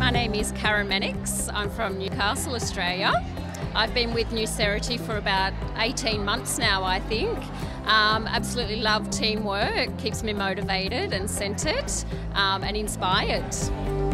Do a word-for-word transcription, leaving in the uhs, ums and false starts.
my name is Karen Mannix. I'm from Newcastle, Australia. I've been with Newcerity for about eighteen months now, I think. Um, absolutely love teamwork, keeps me motivated and centred um, and inspired.